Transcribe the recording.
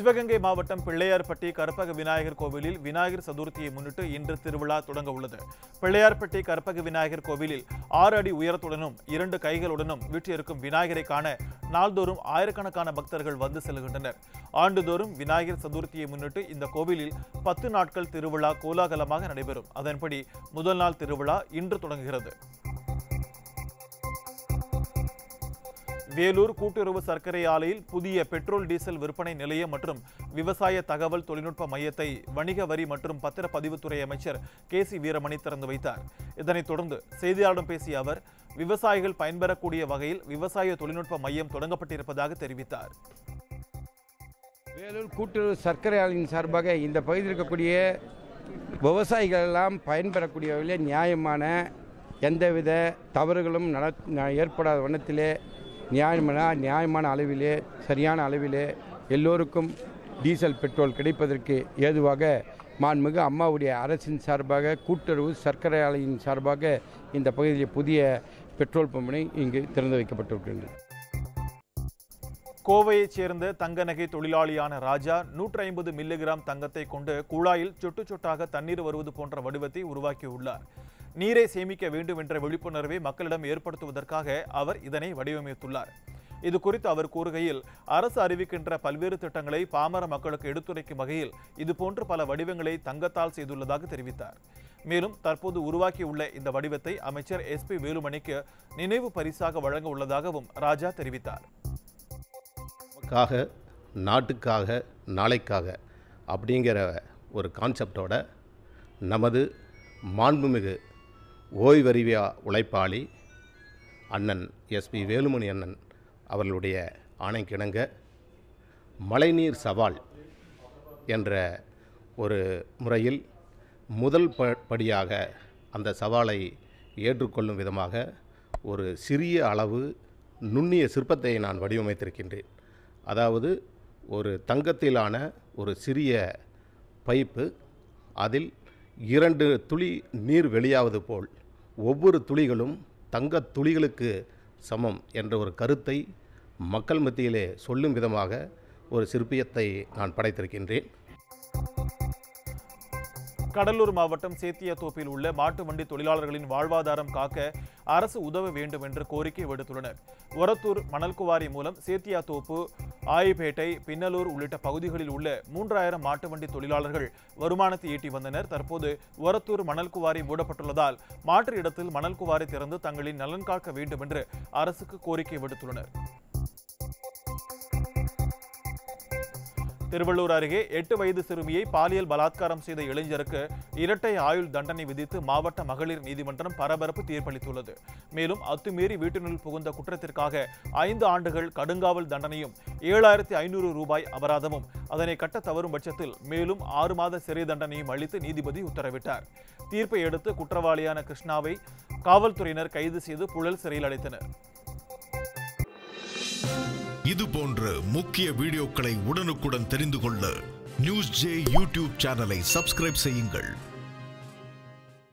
சிவகங்கை மாவட்டம் பிள்ளையார்பட்டி கற்பக விநாயகர் கோவிலில் விநாயகர் சதுர்த்தியை முன்னிட்டு இன்று திருவிழா தொடங்க உள்ளது. பிள்ளையார்பட்டி கற்பக விநாயகர் கோவிலில் 6 அடி உயரத்துடனும் 2 கைகளுடனும் வீற்றிருக்கும் விநாயகரை காண நாள்தோறும் ஆயிரக்கணக்கான பக்தர்கள் வந்து செல்கின்றனர். ஆண்டுதோறும் விநாயகர் சதுர்த்தியை முன்னிட்டு இந்த கோவிலில் 10 நாட்கள் திருவிழா கோலாகலமாக நடைபெறும். அதன்படி முதல் நாள் திருவிழா இன்று தொடங்குகிறது. வேலூர் கூட்டுறவு சர்க்கரை ஆலையில் புதிய பெட்ரோல் டீசல் விற்பனை நிலையம் மற்றும் விவசாய தகவல் தொழில்நுட்ப மையத்தை வணிக வரி மற்றும் பத்திரப்பதிவுத்துறை அமைச்சர் KC வீரமணி திறந்து வைத்தார். இதனைத் தொடர்ந்து செய்தியாளர்களிடம் பேசிய அவர், விவசாயிகள் பயன்பெறக்கூடிய வகையில் விவசாய தொழில்நுட்ப மையம் தொடங்கப்பட்டிருப்பதாக தெரிவித்தார். வேலூர் கூட்டுறவு சர்க்கரை ஆலையின் சார்பாக இந்த பகுதியில் இருக்கக்கூடிய விவசாயிகள் எல்லாம் பயன்பெறக்கூடிய வகையில் எந்தவித தவறுகளும் ஏற்படாத வண்ணத்திலே நியாயமான அளவிலே சரியான அளவிலே எல்லோருக்கும் டீசல் பெட்ரோல் கிடைப்பதற்கு ஏதுவாக மாண்புமிகு அம்மாவுடைய அரசின் சார்பாக கூட்டுறவு சர்க்கரை ஆலையின் சார்பாக இந்த பகுதியில் புதிய பெட்ரோல் பம்பினை இங்கு திறந்து வைக்கப்பட்டிருக்கின்றது. கோவையைச் சேர்ந்த தங்க நகை தொழிலாளியான ராஜா 150 மில்லிகிராம் தங்கத்தை கொண்டு குழாயில் சொட்டு சொட்டாக தண்ணீர் வருவது போன்ற வடிவத்தை உருவாக்கியுள்ளார். நீரை சேமிக்க வேண்டும் என்ற விழிப்புணர்வை மக்களிடம் ஏற்படுத்துவதற்காக அவர் இதனை வடிவமைத்துள்ளார். இது குறித்து அவர் கூறுகையில், அரசு அறிவிக்கின்ற பல்வேறு திட்டங்களை பாமர மக்களுக்கு எடுத்துரைக்கும் வகையில் இதுபோன்று பல வடிவங்களை தங்கத்தால் செய்துள்ளதாக தெரிவித்தார். மேலும் தற்போது உருவாக்கியுள்ள இந்த வடிவத்தை அமைச்சர் SP வேலுமணிக்கு நினைவு பரிசாக வழங்க உள்ளதாகவும் ராஜா தெரிவித்தார். நாட்டுக்காக நாளைக்காக அப்படிங்கிற ஒரு கான்செப்டோட நமது மாண்புமிகு ஓய்வறிவிய உழைப்பாளி அண்ணன் SP வேலுமணி அண்ணன் அவர்களுடைய ஆணைக்கிணங்க மழைநீர் சவால் என்ற ஒரு முறையில் முதல் படியாக அந்த சவாலை ஏற்றுக்கொள்ளும் விதமாக ஒரு சிறிய அளவு நுண்ணிய சிற்பத்தை நான் வடிவமைத்திருக்கின்றேன். அதாவது ஒரு தங்கத்திலான ஒரு சிறிய பைப்பு, அதில் 2 துளி நீர் வெளியாவது போல் ஒவ்வொரு துளிகளும் தங்கத் துளிகளுக்கு சமம் என்ற ஒரு கருத்தை மக்கள் மத்தியிலே சொல்லும் விதமாக ஒரு சிற்பியத்தை நான் படைத்திருக்கின்றேன். கடலூர் மாவட்டம் சேத்தியாத்தோப்பில் உள்ள மாட்டு வண்டி தொழிலாளர்களின் வாழ்வாதாரம் காக்க அரசு உதவ வேண்டும் என்று கோரிக்கை விடுத்துள்ளனர். ஒரத்தூர் மணல்குவாரி மூலம் சேத்தியாத்தோப்பு, ஆயிப்பேட்டை, பின்னலூர் உள்ளிட்ட பகுதிகளில் உள்ள 3000 மாட்டு வண்டி தொழிலாளர்கள் வருமானத்தை ஈட்டி வந்தனர். தற்போது ஒரத்தூர் மணல்குவாரி மூடப்பட்டுள்ளதால் மாற்று இடத்தில் மணல்குவாரி திறந்து தங்களின் நலன் காக்க வேண்டும் என்று அரசுக்கு கோரிக்கை விடுத்துள்ளனர். திருவள்ளூர் அருகே 8 வயது சிறுமியை பாலியல் பலாத்காரம் செய்த இளைஞருக்கு இரட்டை ஆயுள் தண்டனை விதித்து மாவட்ட மகளிர் நீதிமன்றம் பரபரப்பு தீர்ப்பளித்துள்ளது. மேலும் அத்துமீறி வீட்டினுள் புகுந்த குற்றத்திற்காக 5 ஆண்டுகள் கடுங்காவல் தண்டனையும் 7500 ரூபாய் அபராதமும், அதனை கட்ட தவறும் பட்சத்தில் மேலும் 6 மாத சிறை தண்டனையும் அளித்து நீதிபதி உத்தரவிட்டார். தீர்ப்பை அடுத்து குற்றவாளியான கிருஷ்ணாவை காவல்துறையினர் கைது செய்து புழல் சிறையில் அடைத்தனர். இது போன்ற முக்கிய வீடியோக்களை உடனுக்குடன் தெரிந்து கொள்ள NewsJ YouTube சேனலை சப்ஸ்கிரைப் செய்யுங்கள்.